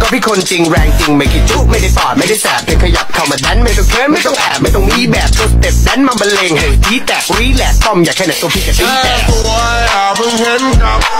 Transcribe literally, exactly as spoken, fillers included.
ราะพี่คนจริงแรงจริงไม่คิดจุไม่ได้ปอดไม่ได้แสบเพียงขยับเข้ามาดันไม่ต้องเคินไม่ต้องแอบไม่ต้องมีแบบตัวสเต็ปดันมาบรรเลงให้ทีแตกรีแลกซ์ต้อมอยากแค่ไหนตัวพี่จะตีแตกตัวอย่าเพิ่งเห็นกับ